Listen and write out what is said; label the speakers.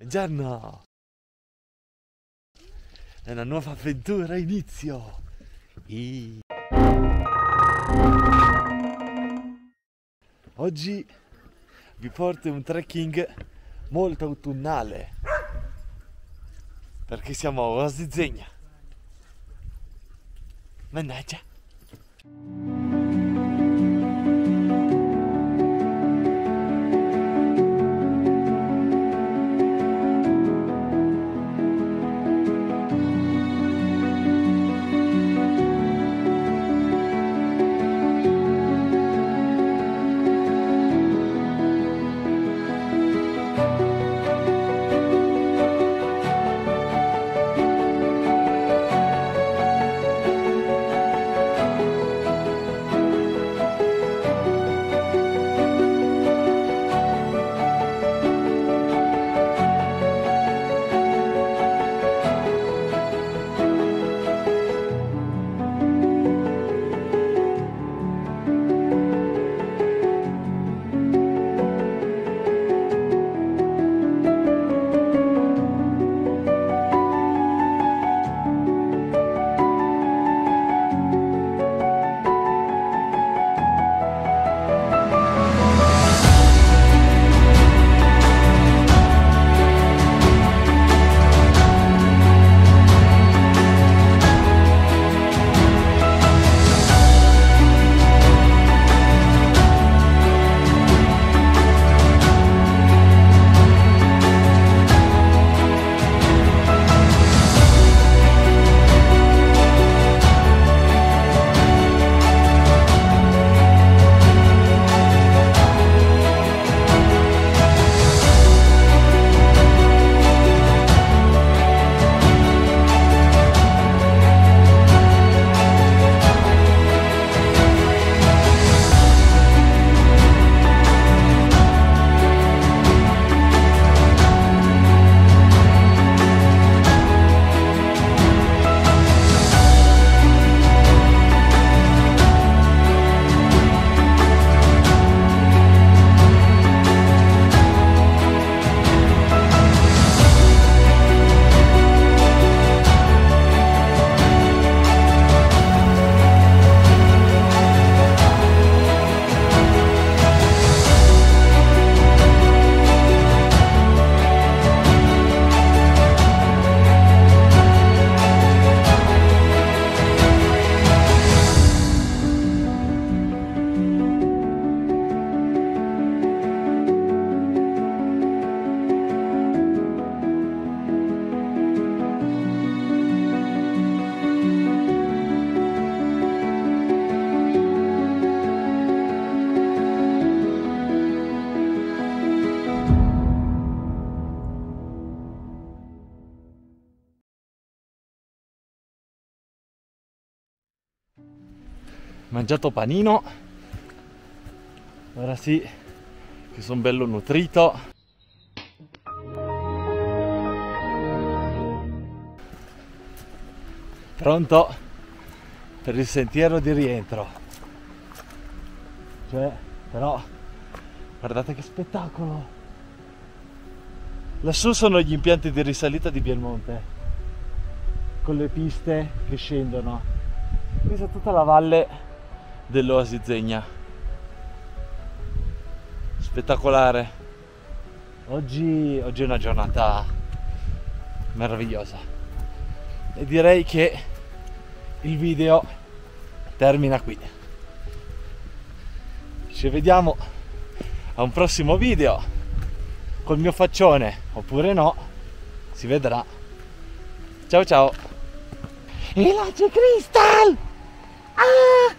Speaker 1: Gianna! È una nuova avventura, inizio! Oggi vi porto in un trekking molto autunnale, perché siamo a Oasi Zegna. Mannaggia! Mangiato panino, ora sì che sono bello nutrito. Pronto per il sentiero di rientro. Però guardate che spettacolo. Lassù sono gli impianti di risalita di Bielmonte, con le piste che scendono. Questa è tutta la valle dell'Oasi Zegna. Spettacolare. Oggi è una giornata meravigliosa e direi che il video termina qui. Ci vediamo a un prossimo video col mio faccione, oppure no, si vedrà. Ciao ciao. E là c'è Crystal! Ah!